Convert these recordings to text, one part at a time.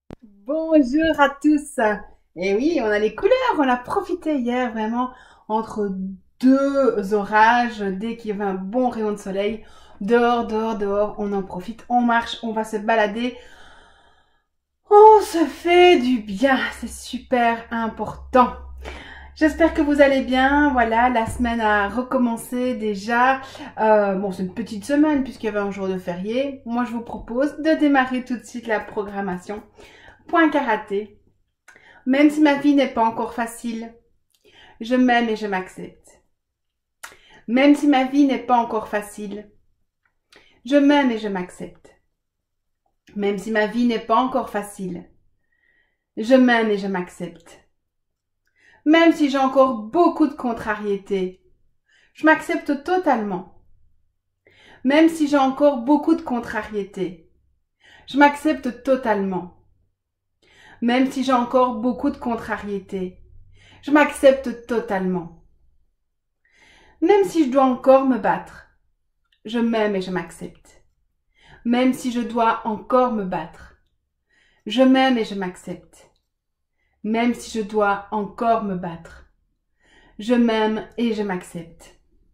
Bonjour à tous. Et oui, on a les couleurs, on a profité hier vraiment entre deux orages, dès qu'il y avait un bon rayon de soleil. Dehors, dehors, dehors, on en profite, on marche, on va se balader. On se fait du bien, c'est super important. J'espère que vous allez bien. Voilà, la semaine a recommencé déjà. Bon, c'est une petite semaine puisqu'il y avait un jour de férié. Moi, je vous propose de démarrer tout de suite la programmation. Point karaté. Même si ma vie n'est pas encore facile, je m'aime et je m'accepte. Même si ma vie n'est pas encore facile, je m'aime et je m'accepte. Même si ma vie n'est pas encore facile, je m'aime et je m'accepte. Même si j'ai encore beaucoup de contrariétés, je m'accepte totalement. Même si j'ai encore beaucoup de contrariétés, je m'accepte totalement. Même si j'ai encore beaucoup de contrariétés, je m'accepte totalement. Même si je dois encore me battre, je m'aime et je m'accepte. Même si je dois encore me battre, je m'aime et je m'accepte. Même si je dois encore me battre, je m'aime et je m'accepte.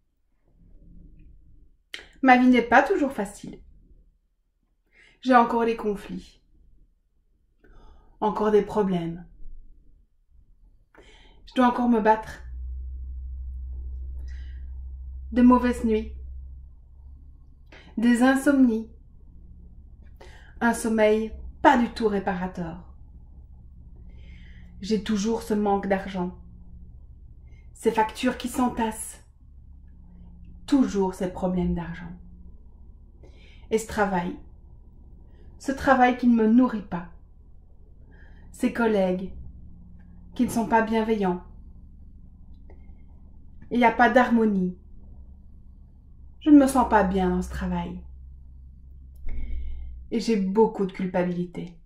Ma vie n'est pas toujours facile. J'ai encore des conflits, encore des problèmes. Je dois encore me battre. De mauvaises nuits, des insomnies, un sommeil pas du tout réparateur. J'ai toujours ce manque d'argent, ces factures qui s'entassent, toujours ces problèmes d'argent. Et ce travail qui ne me nourrit pas, ces collègues qui ne sont pas bienveillants. Il n'y a pas d'harmonie. Je ne me sens pas bien dans ce travail. Et j'ai beaucoup de culpabilité.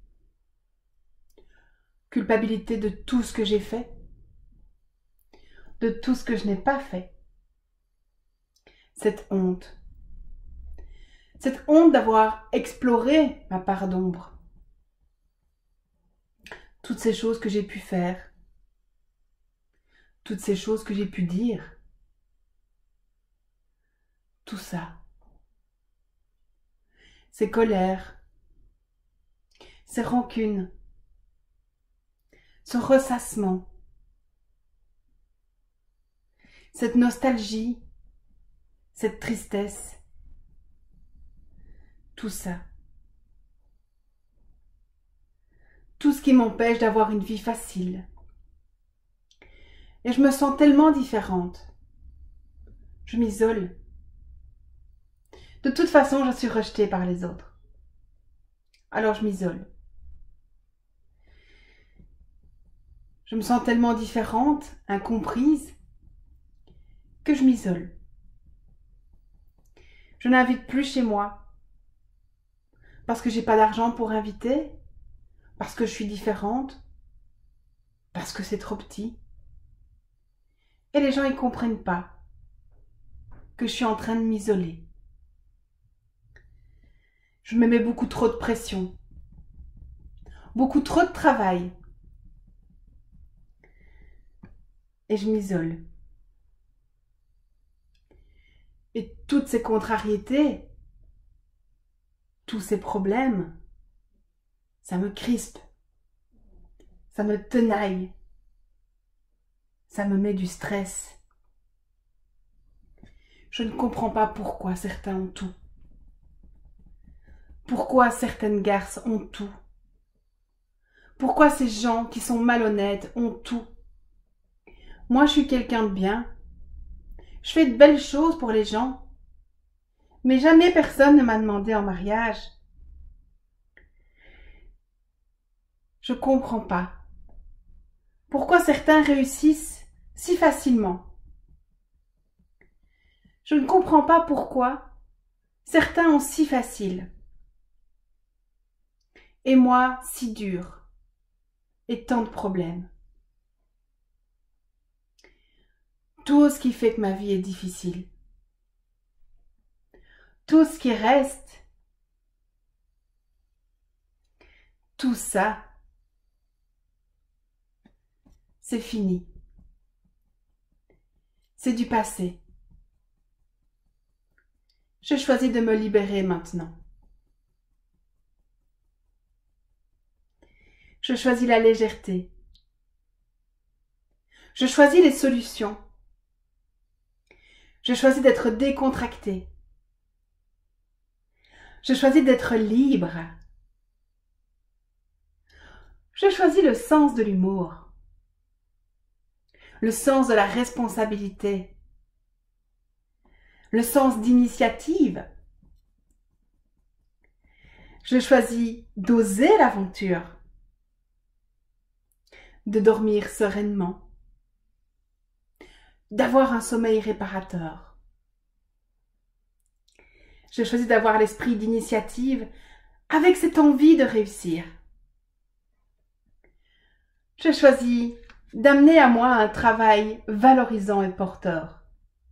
Culpabilité de tout ce que j'ai fait, de tout ce que je n'ai pas fait. Cette honte. Cette honte d'avoir exploré ma part d'ombre. Toutes ces choses que j'ai pu faire. Toutes ces choses que j'ai pu dire. Tout ça. Ces colères. Ces rancunes. Ce ressassement. Cette nostalgie. Cette tristesse. Tout ça. Tout ce qui m'empêche d'avoir une vie facile. Et je me sens tellement différente. Je m'isole. De toute façon, je suis rejetée par les autres. Alors je m'isole. Je me sens tellement différente, incomprise, que je m'isole. Je n'invite plus chez moi. Parce que j'ai pas d'argent pour inviter. Parce que je suis différente. Parce que c'est trop petit. Et les gens ils comprennent pas que je suis en train de m'isoler. Je me mets beaucoup trop de pression. Beaucoup trop de travail. Et je m'isole. Et toutes ces contrariétés, tous ces problèmes, ça me crispe. Ça me tenaille. Ça me met du stress. Je ne comprends pas pourquoi certains ont tout. Pourquoi certaines garces ont tout. Pourquoi ces gens qui sont malhonnêtes ont tout. Moi, je suis quelqu'un de bien. Je fais de belles choses pour les gens. Mais jamais personne ne m'a demandé en mariage. Je comprends pas. Pourquoi certains réussissent si facilement. Je ne comprends pas pourquoi certains ont si facile. Et moi, si dur. Et tant de problèmes. Tout ce qui fait que ma vie est difficile. Tout ce qui reste. Tout ça, c'est fini. C'est du passé. Je choisis de me libérer maintenant. Je choisis la légèreté. Je choisis les solutions. Je choisis d'être décontractée. Je choisis d'être libre. Je choisis le sens de l'humour, le sens de la responsabilité, le sens d'initiative. Je choisis d'oser l'aventure, de dormir sereinement, d'avoir un sommeil réparateur. Je choisis d'avoir l'esprit d'initiative avec cette envie de réussir. Je choisis d'amener à moi un travail valorisant et porteur.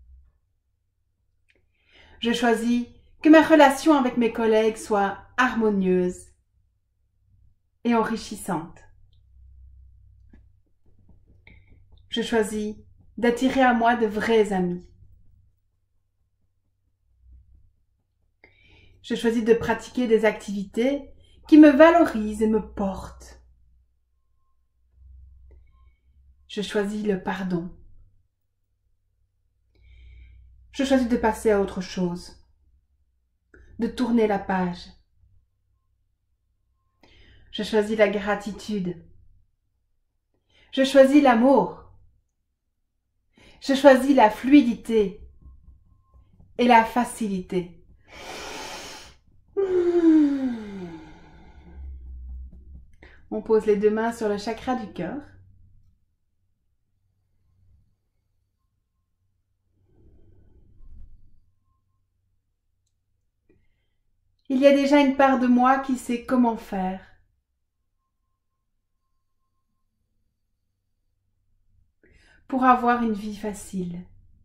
Je choisis que mes relations avec mes collègues soient harmonieuses et enrichissantes. Je choisis d'attirer à moi de vrais amis. Je choisis de pratiquer des activités qui me valorisent et me portent. Je choisis le pardon. Je choisis de passer à autre chose, de tourner la page. Je choisis la gratitude. Je choisis l'amour. Je choisis la fluidité et la facilité. On pose les deux mains sur le chakra du cœur. Il y a déjà une part de moi qui sait comment faire. Pour avoir une vie facile.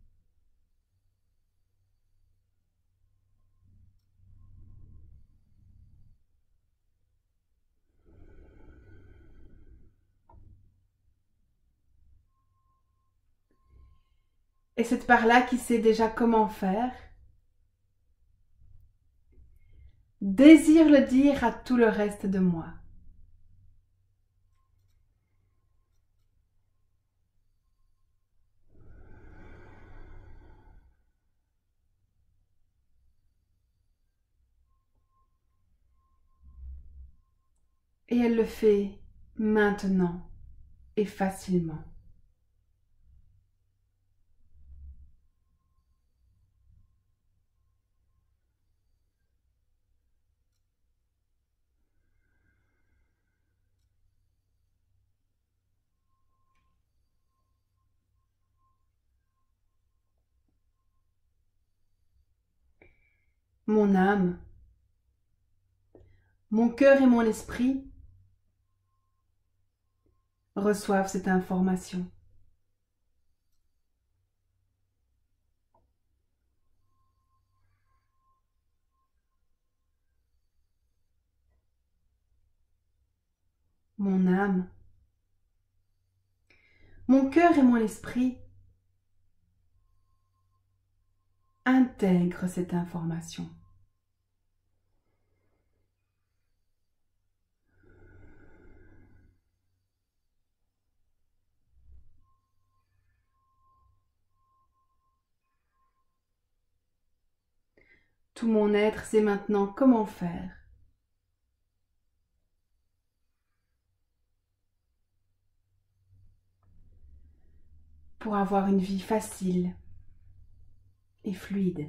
Et cette part-là qui sait déjà comment faire, désire le dire à tout le reste de moi. Et elle le fait maintenant et facilement. Mon âme, mon cœur et mon esprit reçoivent cette information. Mon âme, mon cœur et mon esprit intègrent cette information. Tout mon être sait maintenant comment faire. Pour avoir une vie facile et fluide.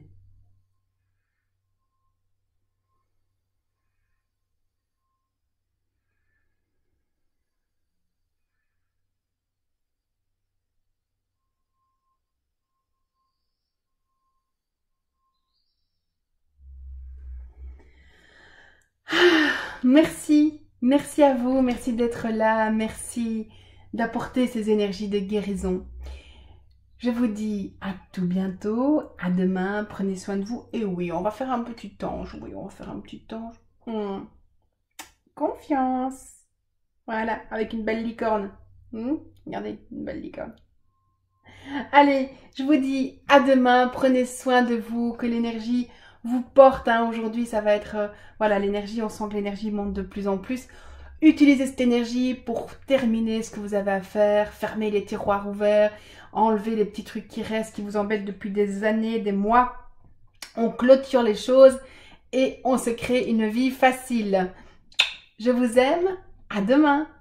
Merci à vous, merci d'être là, merci d'apporter ces énergies de guérison. Je vous dis à tout bientôt, à demain, prenez soin de vous. Et oui, on va faire un petit ange, oui, on va faire un petit ange. Confiance. Voilà, avec une belle licorne. Regardez, une belle licorne. Allez, je vous dis à demain. Prenez soin de vous, que l'énergie vous porte. Hein. Aujourd'hui, ça va être... voilà, l'énergie, on sent que l'énergie monte de plus en plus. Utilisez cette énergie pour terminer ce que vous avez à faire. Fermez les tiroirs ouverts. Enlevez les petits trucs qui restent, qui vous embêtent depuis des années, des mois. On clôture les choses et on se crée une vie facile. Je vous aime. À demain.